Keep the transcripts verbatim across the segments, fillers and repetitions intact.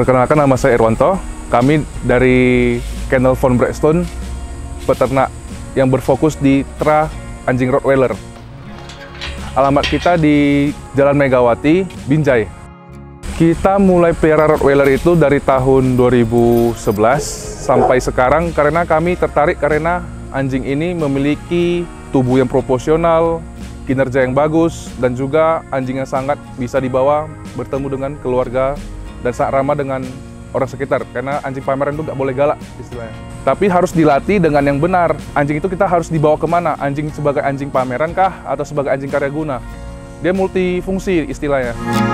Perkenalkan, nama saya Irwanto. Kami dari Kennel von Braxton, peternak yang berfokus di tra anjing Rottweiler. Alamat kita di Jalan Megawati, Binjai. Kita mulai pelihara Rottweiler itu dari tahun dua ribu sebelas sampai sekarang karena kami tertarik karena anjing ini memiliki tubuh yang proporsional, kinerja yang bagus, dan juga anjing yang sangat bisa dibawa bertemu dengan keluarga dan sangat ramah dengan orang sekitar, karena anjing pameran itu nggak boleh galak istilahnya. Tapi harus dilatih dengan yang benar. Anjing itu kita harus dibawa kemana? Anjing sebagai anjing pameran kah? Atau sebagai anjing karya guna? Dia multifungsi istilahnya.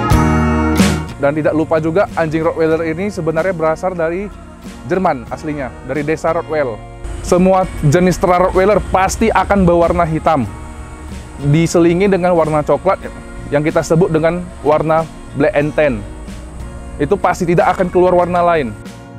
Dan tidak lupa juga anjing Rottweiler ini sebenarnya berasal dari Jerman aslinya, dari desa Rottweil. Semua jenis tra Rottweiler pasti akan berwarna hitam, diselingi dengan warna coklat yang kita sebut dengan warna black and tan. Itu pasti tidak akan keluar warna lain.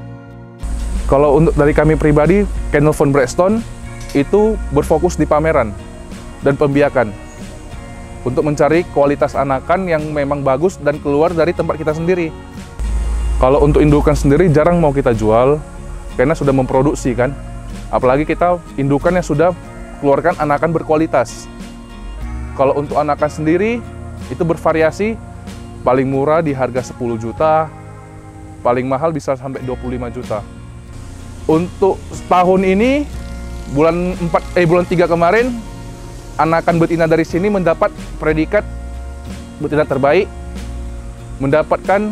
Kalau untuk dari kami pribadi, Kennel von Braxton itu berfokus di pameran dan pembiakan untuk mencari kualitas anakan yang memang bagus dan keluar dari tempat kita sendiri. Kalau untuk indukan sendiri jarang mau kita jual karena sudah memproduksi kan. Apalagi kita indukan yang sudah keluarkan anakan berkualitas. Kalau untuk anakan sendiri itu bervariasi. Paling murah di harga sepuluh juta, paling mahal bisa sampai dua puluh lima juta. Untuk tahun ini, bulan empat, eh bulan tiga kemarin, anakan betina dari sini mendapat predikat betina terbaik, mendapatkan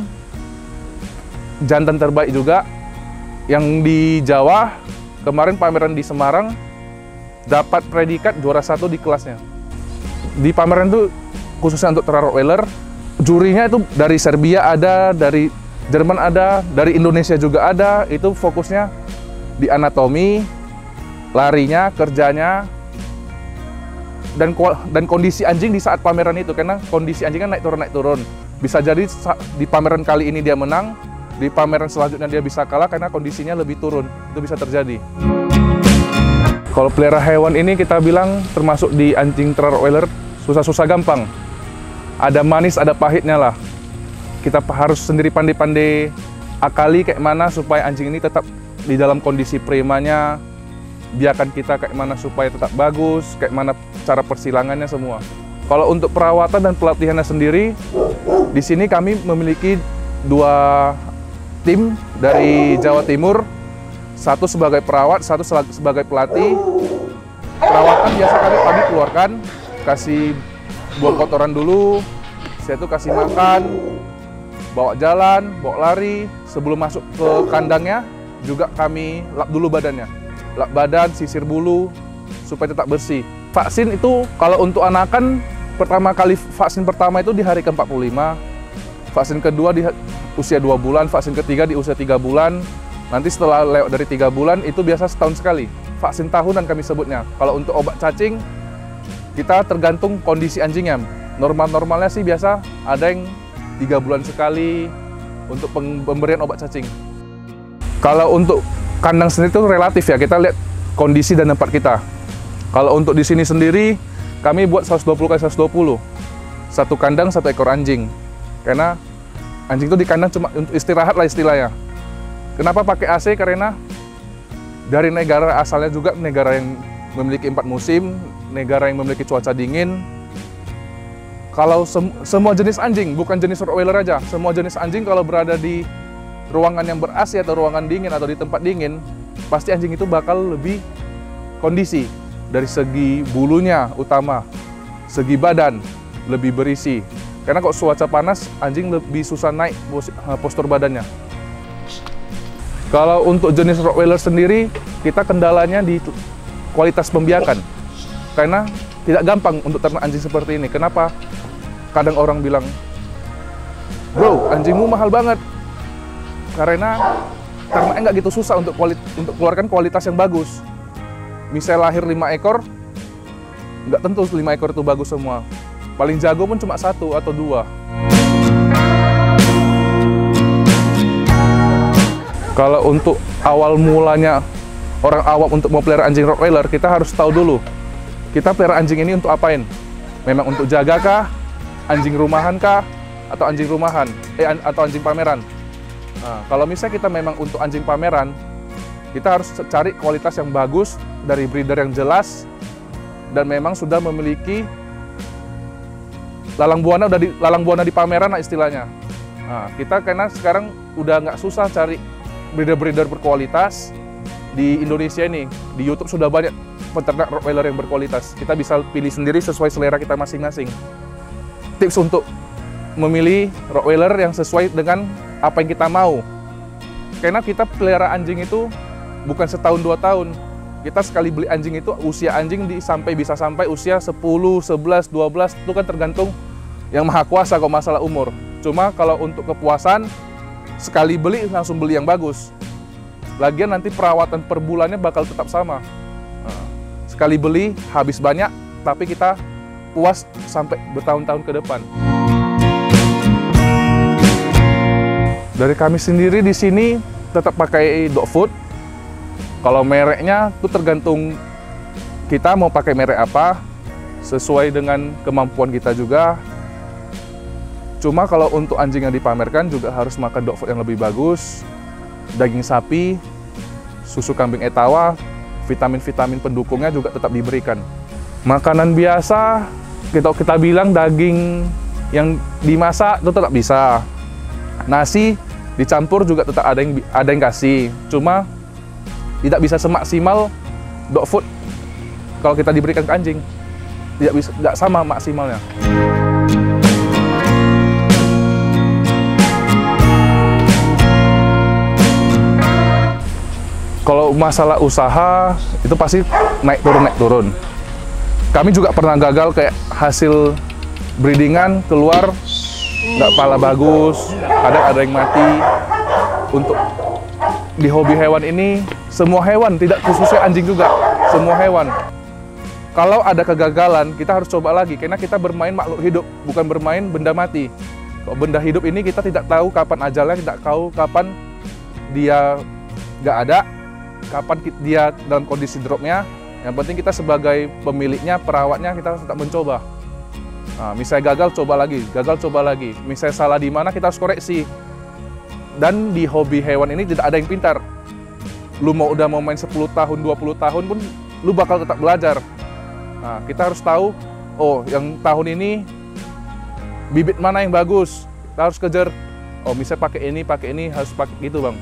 jantan terbaik juga. Yang di Jawa, kemarin pameran di Semarang, dapat predikat juara satu di kelasnya. Di pameran itu, khususnya untuk tra Rottweiler, jurinya itu dari Serbia ada, dari Jerman ada, dari Indonesia juga ada. Itu fokusnya di anatomi, larinya, kerjanya, dan dan kondisi anjing di saat pameran itu. Karena kondisi anjing kan naik turun naik turun. Bisa jadi di pameran kali ini dia menang, di pameran selanjutnya dia bisa kalah karena kondisinya lebih turun. Itu bisa terjadi. Kalau pelihara hewan ini kita bilang termasuk di anjing tra Rottweiler susah-susah gampang. Ada manis, ada pahitnya lah. Kita harus sendiri pandai-pandai akali kayak mana supaya anjing ini tetap di dalam kondisi primanya, biarkan kita kayak mana supaya tetap bagus, kayak mana cara persilangannya semua. Kalau untuk perawatan dan pelatihannya sendiri, di sini kami memiliki dua tim dari Jawa Timur, satu sebagai perawat, satu sebagai pelatih. Perawatan biasa kami pagi keluarkan, kasih buang kotoran dulu, saya tuh kasih makan, bawa jalan, bawa lari. Sebelum masuk ke kandangnya, juga kami lap dulu badannya. Lap badan, sisir bulu, supaya tetap bersih. Vaksin itu, kalau untuk anakan, pertama kali vaksin pertama itu di hari ke empat puluh lima, vaksin kedua di usia dua bulan, vaksin ketiga di usia tiga bulan, nanti setelah lewat dari tiga bulan, itu biasa setahun sekali. Vaksin tahunan kami sebutnya. Kalau untuk obat cacing, kita tergantung kondisi anjingnya. Normal-normalnya sih biasa ada yang tiga bulan sekali untuk pemberian obat cacing. Kalau untuk kandang sendiri itu relatif ya, kita lihat kondisi dan tempat kita. Kalau untuk di sini sendiri, kami buat seratus dua puluh kali seratus dua puluh. Satu kandang, satu ekor anjing. Karena anjing itu di kandang cuma untuk istirahat lah istilahnya. Kenapa pakai A C? Karena dari negara asalnya juga negara yang memiliki empat musim, negara yang memiliki cuaca dingin. Kalau sem semua jenis anjing, bukan jenis Rottweiler aja, semua jenis anjing kalau berada di ruangan yang ber-A C atau ruangan dingin atau di tempat dingin, pasti anjing itu bakal lebih kondisi. Dari segi bulunya utama, segi badan lebih berisi. Karena kalau cuaca panas, anjing lebih susah naik postur badannya. Kalau untuk jenis Rottweiler sendiri, kita kendalanya di kualitas pembiakan. Karena tidak gampang untuk ternak anjing seperti ini. Kenapa? Kadang orang bilang, bro, anjingmu mahal banget. Karena ternaknya nggak gitu susah untuk, kuali untuk keluarkan kualitas yang bagus. Misal lahir lima ekor, nggak tentu lima ekor itu bagus semua. Paling jago pun cuma satu atau dua. Kalau untuk awal mulanya orang awam untuk mau pelihara anjing Rottweiler, kita harus tahu dulu, kita pelihara anjing ini untuk apain? Memang untuk jaga kah? Anjing rumahan kah? Atau anjing rumahan? Eh, atau anjing pameran? Nah, kalau misalnya kita memang untuk anjing pameran, kita harus cari kualitas yang bagus dari breeder yang jelas dan memang sudah memiliki lalang buana udah di lalang buana di pameran lah istilahnya. Nah, kita karena sekarang udah nggak susah cari breeder-breeder berkualitas di Indonesia ini. Di YouTube sudah banyak peternak Rottweiler yang berkualitas. Kita bisa pilih sendiri sesuai selera kita masing-masing. Tips untuk memilih Rottweiler yang sesuai dengan apa yang kita mau. Karena kita pelihara anjing itu bukan setahun dua tahun. Kita sekali beli anjing itu usia anjing di, sampai bisa sampai usia sepuluh, sebelas, dua belas itu kan tergantung yang maha kuasa kok masalah umur. Cuma kalau untuk kepuasan sekali beli langsung beli yang bagus. Lagian nanti perawatan per bulannya bakal tetap sama. Nah, sekali beli habis banyak tapi kita puas sampai bertahun-tahun ke depan. Dari kami sendiri di sini tetap pakai dog food. Kalau mereknya itu tergantung kita mau pakai merek apa, sesuai dengan kemampuan kita juga. Cuma kalau untuk anjing yang dipamerkan juga harus makan dog food yang lebih bagus, daging sapi, susu kambing etawa, vitamin-vitamin pendukungnya juga tetap diberikan. Makanan biasa, kita, kita bilang daging yang dimasak itu tetap bisa. Nasi dicampur juga tetap ada yang ada yang kasih, cuma tidak bisa semaksimal dog food kalau kita diberikan ke anjing, tidak bisa, tidak sama maksimalnya. Kalau masalah usaha itu pasti naik turun naik turun. Kami juga pernah gagal kayak hasil breedingan keluar nggak pala bagus, kadang ada yang mati. Untuk di hobi hewan ini, semua hewan, tidak khususnya anjing juga, semua hewan. Kalau ada kegagalan, kita harus coba lagi, karena kita bermain makhluk hidup, bukan bermain benda mati. Kalau benda hidup ini kita tidak tahu kapan ajalnya, tidak tahu kapan dia nggak ada, kapan dia dalam kondisi dropnya. Yang penting kita sebagai pemiliknya, perawatnya, kita harus tetap mencoba. Nah, misalnya gagal, coba lagi, gagal, coba lagi. Misalnya salah di mana, kita harus koreksi. Dan di hobi hewan ini tidak ada yang pintar. Lu mau udah mau main sepuluh tahun, dua puluh tahun pun, lu bakal tetap belajar. Nah, kita harus tahu, oh yang tahun ini bibit mana yang bagus, kita harus kejar. Oh misalnya pakai ini, pakai ini, harus pakai gitu bang.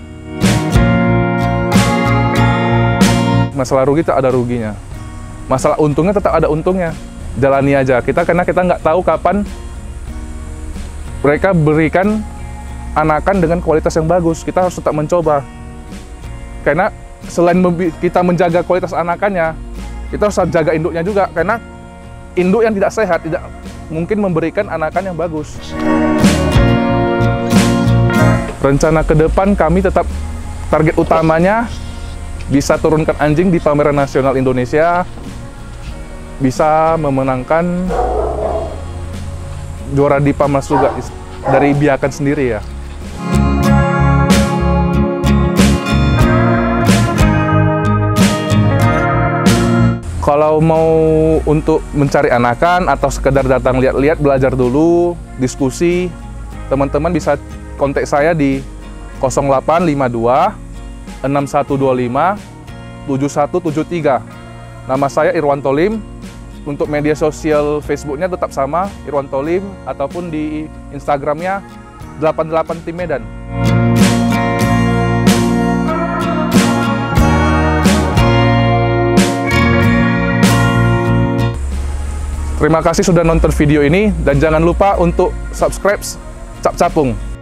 Masalah rugi tak ada ruginya. Masalah untungnya tetap ada untungnya. Jalani aja kita, karena kita nggak tahu kapan mereka berikan anakan dengan kualitas yang bagus. Kita harus tetap mencoba, karena selain kita menjaga kualitas anakannya, kita harus jaga induknya juga, karena induk yang tidak sehat tidak mungkin memberikan anakan yang bagus. Rencana ke depan kami tetap target utamanya bisa turunkan anjing di pameran nasional Indonesia, bisa memenangkan juara di Pamlas juga dari biakan sendiri ya. Kalau mau untuk mencari anakan atau sekedar datang lihat-lihat, belajar dulu, diskusi, teman-teman bisa kontak saya di nol delapan lima dua enam satu dua lima tujuh satu tujuh tiga. Nama saya Irwanto Lim. Untuk media sosial Facebooknya tetap sama, Irwanto Lim, ataupun di Instagramnya delapan delapan Tim Medan. Terima kasih sudah nonton video ini, dan jangan lupa untuk subscribe Cap Capung.